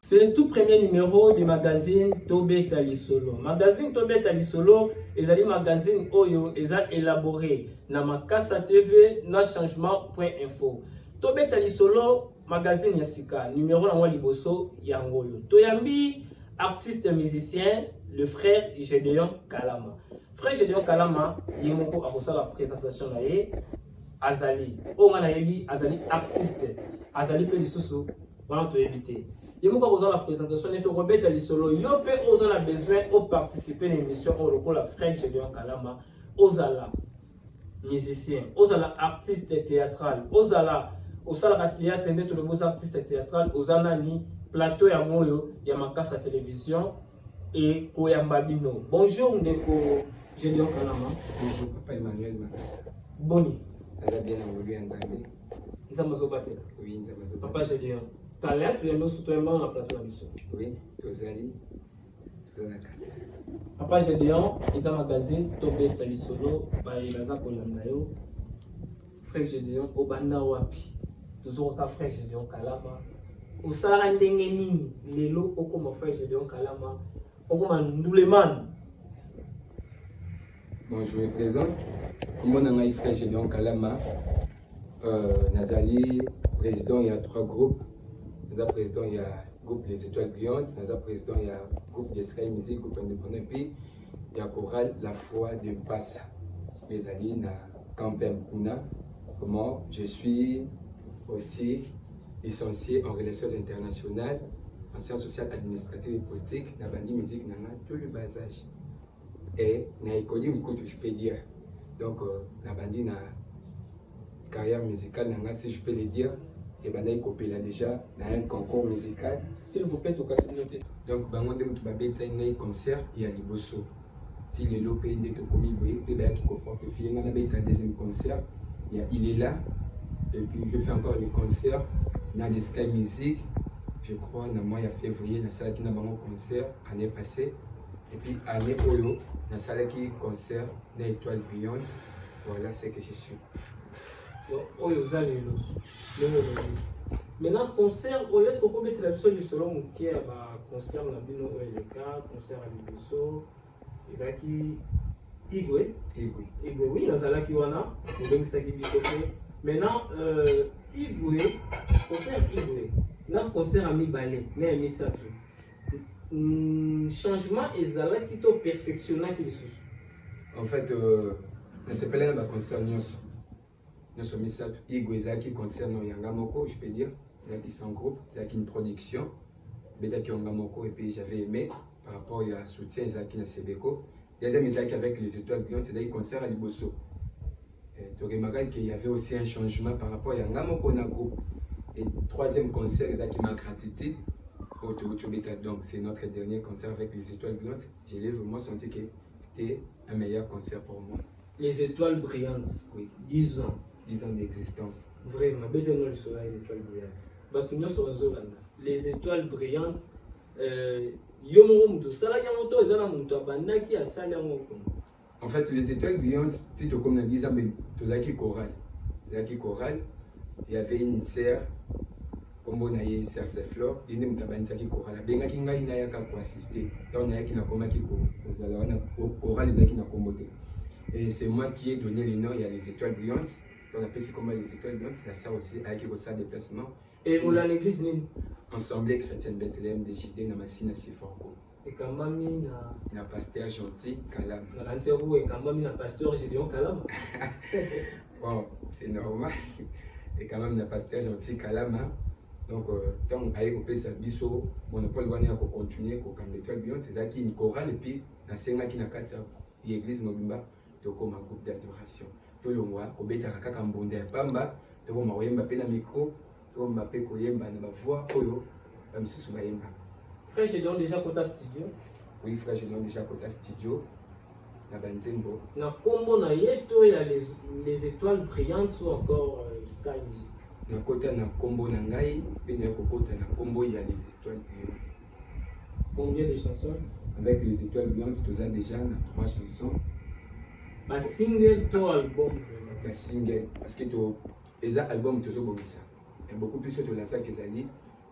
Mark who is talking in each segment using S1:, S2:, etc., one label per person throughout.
S1: C'est le tout premier numéro du magazine Tobé Talisolo. Magazine Tobé Talisolo, ils ont dit magazine Oyo, ils ont élaboré na Makassa TV, na changement.info. Tobé Talisolo, magazine Yassika, numéro na Liboso Yangoyo. Toyambi, artiste musicien, le frère Gédéon Kalama. Frère Gédéon Kalama, il m'a fait la présentation là. Azali, Azali artiste, Azali Pelissoso, on a évité. Il y a la présentation de Tobé Talisolo. Il y a besoin de participer à l'émission au la French de Kalama. Ozala musicien, Ozala artiste théâtral, Ozala théâtre, et tous les beaux artistes théâtral, Ozala ni plateau ya moyo, ya Makassa télévision et Koyambabino. Bonjour Ndeko Gédéon Kalama.
S2: Bonjour Papa Emmanuel Makassa.
S1: Boni.
S2: Aza bien envolé en Zambie.
S1: Nzamazobate.
S2: Oui, Nzamazobate.
S1: Papa Gédéon. Kalea, tu es là sur toi dans la plateau d'émission.
S2: Oui, Tozali. Tozala Katesi.
S1: Papa Gédéon, ils ont un magazine Tobé Talisolo, il a Kolandayo. Frère Gédéon, Obanda Wapi. Toujours au frère Gédéon Kalama. Au Sarandengeni, Lelo, Okoma frère Gédéon Kalama. Okoma Ndouleman.
S2: Bon, je me présente. Comment on a frère Gédéon Kalama? Nazali, président, il y a 3 groupes. Naza président, il y a le groupe Les Étoiles Brillantes. Naza président, il y a le groupe d'Israël Musique, groupe indépendant. Puis il y a chorale La Foi de Mpassa. Les alliés na Campem Kuna. Comment je suis aussi licencié en relations internationales, en sciences sociales, administratives et politiques. Na bandi musique, nana tout le bas âge. Et na école, je peux dire. Donc, na bandi na carrière musicale, nana, si je peux le dire. Et ben il copie là déjà dans un concours musical.
S1: S'il vous plaît, au cas noté.
S2: Donc bango ndem tu babé ça un concert il y a liboso. Si le lopé de to komi boye et ben qui fortifié na un deuxième concert, il est là et puis je fais encore les concerts dans les Sky Music. Je crois dans mois de février dans salle qui n'a pas concert année passée et puis année Oyo dans salle qui concert dans Étoile Brillante. Voilà ce que je suis.
S1: Maintenant, concert, est-ce qu'on peut mettre la seule selon qui a concert la Bino OLK, concert à Liboso, Isaki Igwe, oui, dans Zalaki Wana, donc ça qui est maintenant, Igwe, concert Igwe, là, concert à Mi-Balé, mais à Mi-Sato. Changement et Zalaki to perfectionnant qui est
S2: en fait, c'est pas là concert Nyonso. Nous sommes mis ça, qui concerne Yangamoko, je peux dire. Il y a son groupe, il y a une production. Il y a Yangamoko et puis j'avais aimé par rapport à soutien Isaki na Sebeko. Deuxième Isaki avec les Étoiles Brillantes, c'est là concert à Liboso. Tu remarques qu'il y avait aussi un changement par rapport à Yangamoko na groupe. Et troisième concert, Isaki m'a gratitude. Donc c'est notre dernier concert avec les Étoiles Brillantes. J'ai vraiment senti que c'était un meilleur concert pour moi.
S1: Les Étoiles Brillantes, oui, 10 ans.
S2: 10 ans d'existence.
S1: Vraiment, les Étoiles Brillantes. Les Étoiles Brillantes,
S2: en fait, les Étoiles Brillantes, si tu comme 10 ans, tu as chorale. Il y avait une sœur, comme on a eu sœur Seflor, il y a une chorale. Il y a une assister. Il y a une et c'est moi qui ai donné le nom, il y a les Étoiles Brillantes. On appelle ça comme les Étoiles Brillantes, il y a ça aussi avec le déplacement.
S1: Et vous l'avez l'église
S2: Assemblée chrétienne Bethléem de JD Namassina Siforko.
S1: Et quand même,
S2: il y a pasteur gentil, Kalam.
S1: Et quand même, il y a pasteur Gédéon Kalama.
S2: Bon, c'est normal. Et quand même, il y a pasteur gentil, Kalama. Donc, quand on a écopé sa biso, on n'a pas le droit de continuer comme l'Étoile Brillantes. C'est ça qui est une chorale et puis, la scène qui n'a qu'à l'église Mobimba. Comme un groupe d'adoration. Tout le monde, au béta kaka mbonde pamba, tout le monde yemba pe na micro, tout le monde pe ko yemba na voix oyo, même si souba yemba.
S1: Frère Gédéon déjà côté studio.
S2: Oui, frère Gédéon déjà côté studio. Na banzembo.
S1: Na combo na yeto il y a les Étoiles Brillantes ou encore Sky Music.
S2: Na côté na combo na ngai, pe na côté na combo il y a les Étoiles Brillantes.
S1: Combien de chansons?
S2: Avec les Étoiles Brillantes, tu as déjà 3 chansons.
S1: Un single to album.
S2: Un single parce que les albums toujours bon ça. Et beaucoup plus de la salle que Zali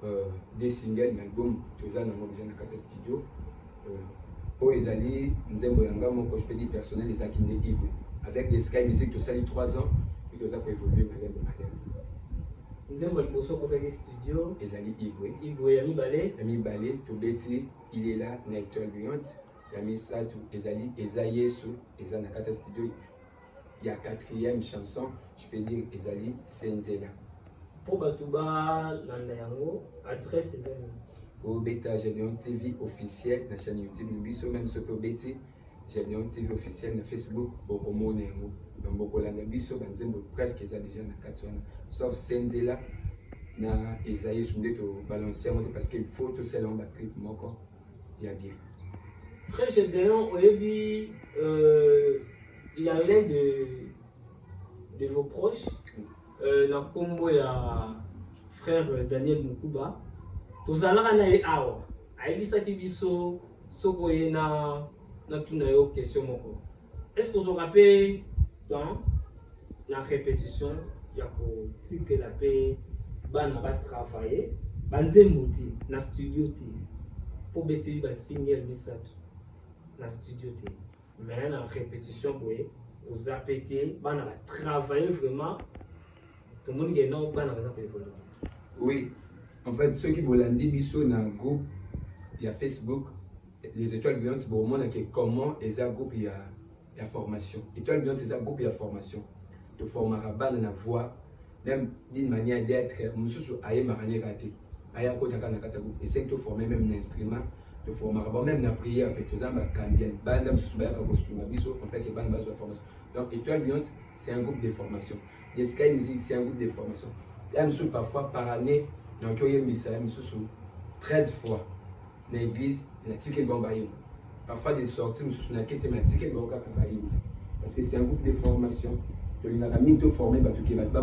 S2: des singles album toza nango déjà na kati studio oyo ezali nzembo yanga moko je peux dire personnel ezalaki nde Igwe avec des Sky Music tosali 3 ans puis toza koévolue malembe
S1: nzembo liboso kotaki studio
S2: ezali
S1: Igwe ya
S2: mibale tobeti il est là na étoile brillante ya misato ezali eza Yesu eza na kati studio ya 4e chanson je peux dire ezali Senzela.
S1: Pour Batouba, Landayango, adresse est
S2: au bêta Généon TV officiel, la chaîne YouTube Nibiso, même ce que bêti Généon TV officiel, na Facebook, au Komo Nengo. Donc, beaucoup la Nibiso, presque ils ont déjà na 4 sauf Senzela, na Esaïe Soundé, au balancer, parce qu'il faut tout ça, on va clip, moko, il y a bien.
S1: Frère Généon, il y a l'un de vos proches. Na kombo ya frère Daniel Mukuba tozalaka na ye awa ayebisaki biso soko ye na tuna yo question moko est-ce que ozwaka mpe temps na répétition ya kotikela mpe bana batravaille banzembo te na studio te mpo beteli basingle misato na studio te mais na répétition boye oza mpe te bana batravaille vraiment.
S2: Oui, en fait, ceux qui veulent dire biso dans un groupe, il y a Facebook, les étoiles brillantes, c'est pour moi comment ils ont un groupe, il y a formation. Étoiles brillantes, c'est un groupe, il y a formation. Tu formeras pas dans la voix, même d'une manière d'être, monsieur, aïe, maranier raté, aïe, à côté de la groupe. Essaye de former même un instrument, tu formeras pas même la prière, avec tous les gens, cambier, bandam, sous-baya, biso, on fait que bande base de formation. Donc, étoiles brillantes, c'est un groupe de formation. Les Sky Music, c'est un groupe de formation. Il y a parfois par année, il y a 13 fois dans l'église, il y a ticket bombaï. Parfois des sorties, il y a ticket bombaï. Parce que c'est un groupe de formation. Il y a mis tout formé, il y a tout qui va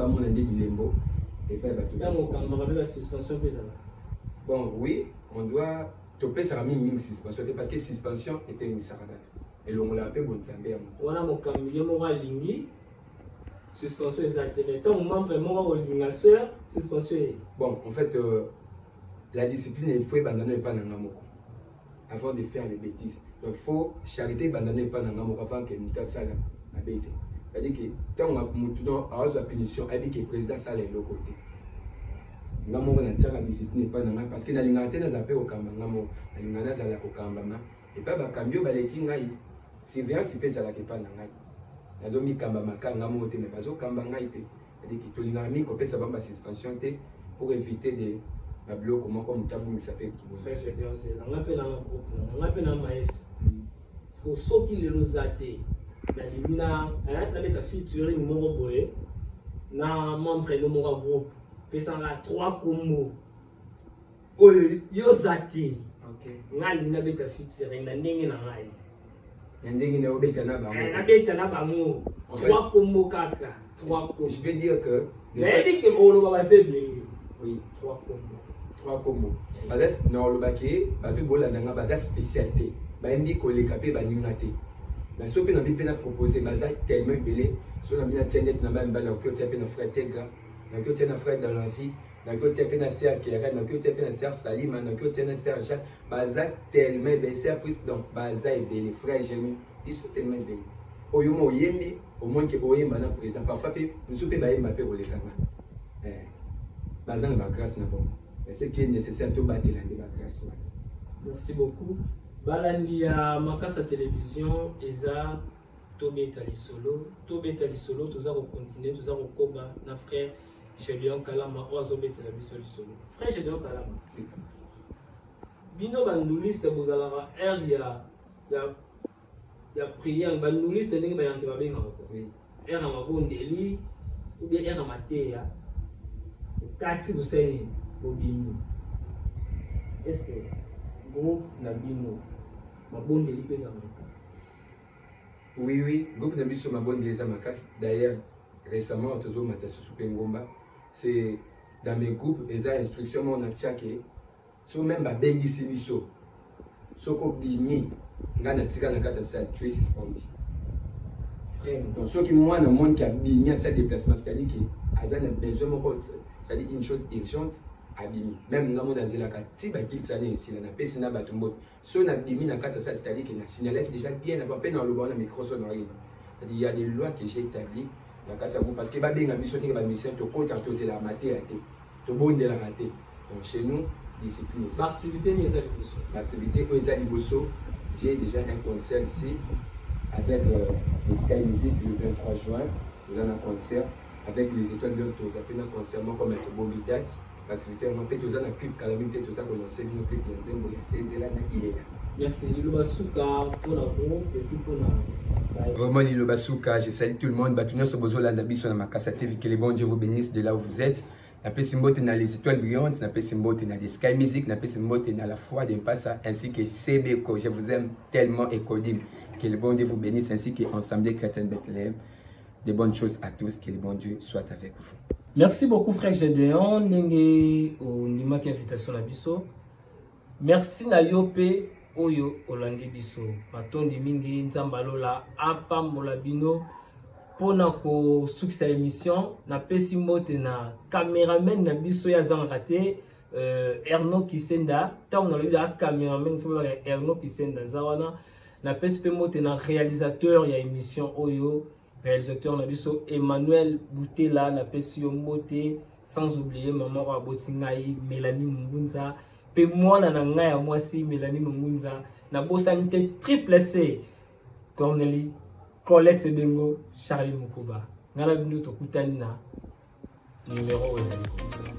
S2: bon, oui, on doit toper ça une suspension parce que suspension était une sarabate. Et l'on l'a appelé bon sambé.
S1: On a mon camion lingi. Suspension exacte. Mais tant moment vraiment au soeur, suspension.
S2: Bon, en fait, la discipline, il faut abandonner pas dans l'amour avant de faire les bêtises. Donc, il faut charité abandonner pas dans l'amour avant que nous fassions la bêtise. C'est-à-dire que tant qu'on a une punition, il dit que le président ça est l'autre côté. L'amour n'a la discipline pas dans parce que dans l'ingénieur nous appelle au Kamba, l'amour, dans l'ingénieur ça au Kamba, et pas le camion, les kingai, c'est bien si ça la pas dans nazomi kamba makanga moté mais bazo kamba ngai te c'est-à-dire que tolina mi ko pesa bamba suspension te pour éviter des blocs comme tabu s'appelle qui vont
S1: faire je pense on appelle un groupe on appelle un maestro parce que ceux qui les até na limina na beta featuring moko boye na membre no moko groupe pesa la 3 combo oyo yo zati OK ngali na beta featuring na ndenge na ngai.
S2: Je peux dire que oui, 3 combos. Parce que dans le baquet, il y a une spécialité. Il y a une capé, mais si on a proposé, il y a tellement belé. Si on a bien tiennet, il y a un frère Tegra, il y a un frère dans la vie. Il y a un sœur Keren, il y a un sœur Salima, il y a un sœur Jacques. Baza tellement belé, c'est donc Baza et belé, frère Jérémy, ils sont tellement belés. Au moins, au moins que au moins président, parfois nous sommes pas mappés au légalement. Baza n'a pas grâce n'a bon. Mais ce qui est nécessaire de battre la grâce.
S1: Merci beaucoup. Balandia Makasa Télévision, Eza Tobé Talisolo, tous allons continuer, tous allons combattre nos frères. Gédéon Kalama, Oazobé Télévision Solo. Frère Gédéon Kalama. Bino Bandouliste, vous allez il y a prière, Bandouliste, n'est pas un peu bien. Er a ma bonne délit, ou bien er a ma théa. Kati vous savez, Bobino. Est-ce que groupe Nabino, ma bonne délit pèse à ma casse?
S2: Oui, groupe Nabino, ma bonne délit à ma casse. D'ailleurs, récemment, toujours Matasu Pengomba. C'est dans mes groupes, les instructions on a tchaké. So même ba bengi simiso. Soko bimi, ngana tika na kata sa tu es suspendu. Vraiment. Donc ceux qui moi dans le monde qui a bimi à ce déplacement, c'est-à-dire que azan a besoin encore, c'est-à-dire une chose urgente, abimi même na mona zela kati ba kitsana ici na pesi na bato mbote so na bimi na kata ça c'est-à-dire que na signalé déjà bien avant peine dans le bon na micro son arrive. Il y a des lois que j'ai établies dans kata parce que ba benga biso ke ba mission to ko karto c'est la matière raté to bonde la raté. Donc chez nous discipline.
S1: L'activité ni ezali biso.
S2: L'activité ko ezali boso, j'ai déjà un concert ici avec les Sky Music le 23 juin, nous avons un concert avec les étoiles de tous appelle un concert comme un Bobitat. L'activité on peut tous un clip calamine peut tous qu'on lancer notre clip bien zéro c'est là il est là.
S1: Merci Lilobasuka pour la groupe et puis pour la
S2: vraiment Lilobasuka, je salue tout le monde, Batunia Sobozo la Nabiso na Makasa TV, que les bons Dieu vous bénisse de là où vous êtes. Na Pesimbote na les étoiles brillantes, na Pesimbote na des Sky Music, na Pesimbote na la foi d'un passa ainsi que CBco. Je vous aime tellement et Kodim. Que le bon Dieu vous bénisse ainsi que Ensemble Chrétien Bethléem. De bonnes choses à tous, que le bon Dieu soit avec vous.
S1: Merci beaucoup frère Gédéon, Nenge au Nimaki invitation à Bisso. Merci na yope oyo Olandi Bisso. Matondi mingi nzambalola apambola bino pona ko succès émission na Pesimbote na cameraman na Bisso ya zangate Erno Kisenda. Tant on a eu un cameraman Erno Kisenda zawana na Pesimbote na réalisateur ya émission oyo. Réalisateur na biso Emmanuel Boutela na pesi Mbote, sans oublier maman wa Botingai Mélanie Mungunza pe mwana na ngai ya mwasi Mélanie Mungunza na bosanité triple C Cornélie Colette Sebengo Charlie Mukuba ngana bino tokutani na numéro 0